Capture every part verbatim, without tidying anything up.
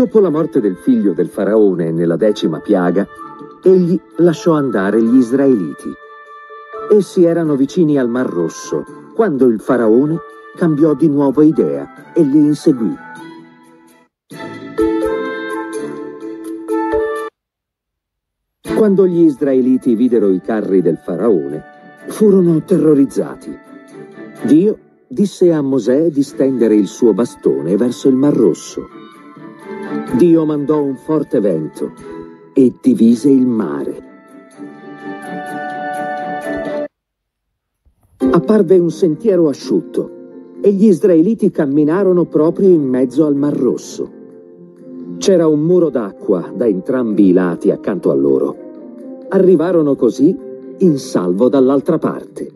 Dopo la morte del figlio del faraone nella decima piaga, egli lasciò andare gli israeliti. Essi erano vicini al Mar Rosso, quando il faraone cambiò di nuovo idea e li inseguì. Quando gli israeliti videro i carri del faraone, furono terrorizzati. Dio disse a Mosè di stendere il suo bastone verso il Mar Rosso. Dio mandò un forte vento e divise il mare. Apparve un sentiero asciutto e gli israeliti camminarono proprio in mezzo al Mar Rosso. C'era un muro d'acqua da entrambi i lati accanto a loro. Arrivarono così in salvo dall'altra parte.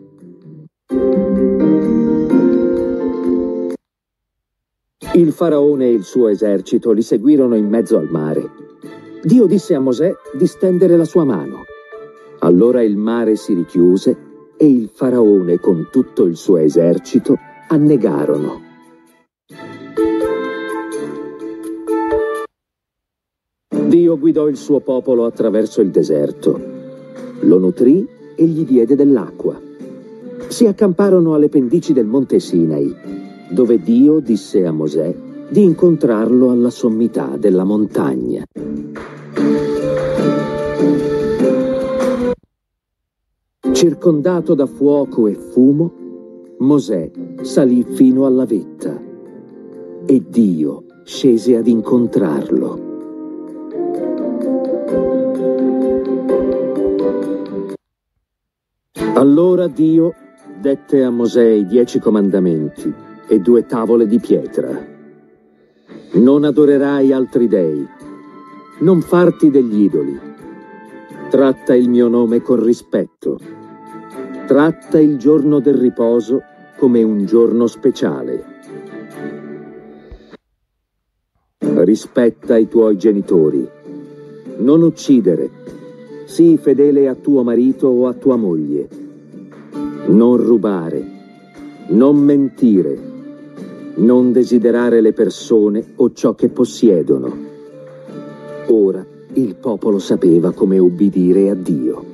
Il faraone e il suo esercito li seguirono in mezzo al mare. Dio disse a Mosè di stendere la sua mano. Allora il mare si richiuse e il faraone con tutto il suo esercito annegarono. Dio guidò il suo popolo attraverso il deserto, lo nutrì e gli diede dell'acqua. Si accamparono alle pendici del monte Sinai, dove Dio disse a Mosè di incontrarlo alla sommità della montagna. Circondato da fuoco e fumo, Mosè salì fino alla vetta e Dio scese ad incontrarlo. Allora Dio dette a Mosè i dieci comandamenti e due tavole di pietra. Non adorerai altri dei, non farti degli idoli, tratta il mio nome con rispetto, tratta il giorno del riposo come un giorno speciale. Rispetta i tuoi genitori, non uccidere, sii fedele a tuo marito o a tua moglie, non rubare, non mentire, non desiderare le persone o ciò che possiedono. Ora il popolo sapeva come ubbidire a Dio.